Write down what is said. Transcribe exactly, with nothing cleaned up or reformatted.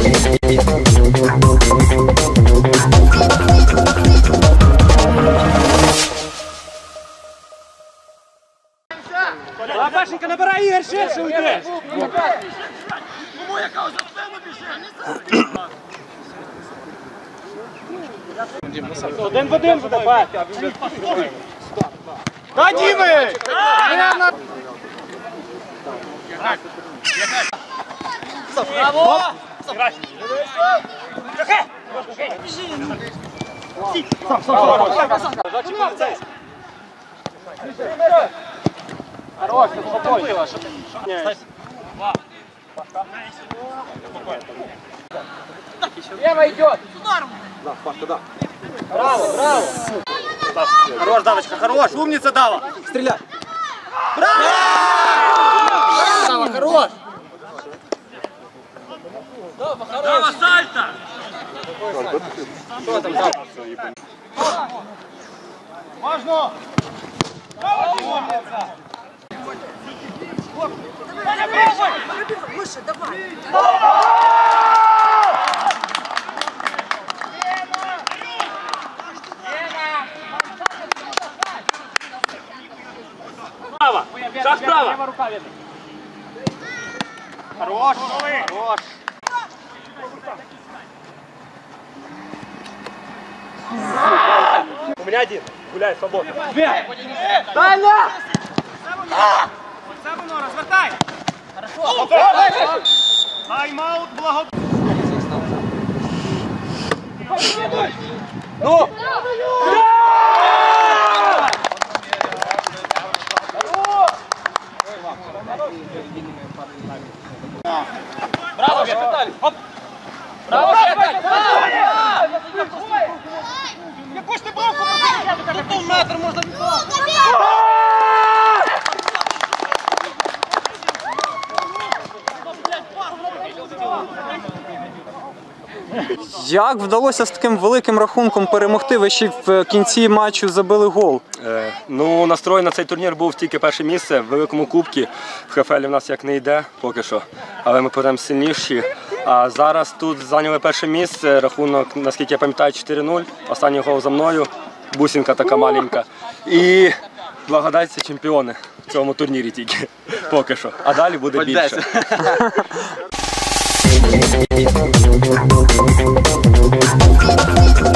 Лапашенька, набирай, Ігор, ширше уйди! Один в один буде, Батя! Да, Діми! Браво! Хорош, спокойно. Лево идет. Да, Пашка, да. Браво, браво. Хорош, Давочка, хорош. Умница, Дава. Стреляй. Браво! Дава, хорош. Дава, хорош. Дава, сальто. Что там, Дава? Важно. Умница. Выше, давай. Право. Шаг справа. Хорош. Хорош. У меня один. Гуляй свободно. Таня! Сабино, развертай! Хорошо! Тайм-аут, благо... Ну! Браво, Виталий! Браво, Виталий! Яку ж ти бровку робив? Тут метр можна відбувати! Як вдалося з таким великим рахунком перемогти? Ви ще в кінці матчу забили гол. Е, ну, настрой на цей турнір був тільки перше місце в великому кубці. В ХФЛі в нас як не йде поки що, але ми будемо сильніші. А зараз тут зайняли перше місце, рахунок, наскільки я пам'ятаю, чотири нуль. Останній гол за мною, бусинка така маленька. І благодаться чемпіони в цьому турнірі тільки поки що. А далі буде більше. We'll be right back.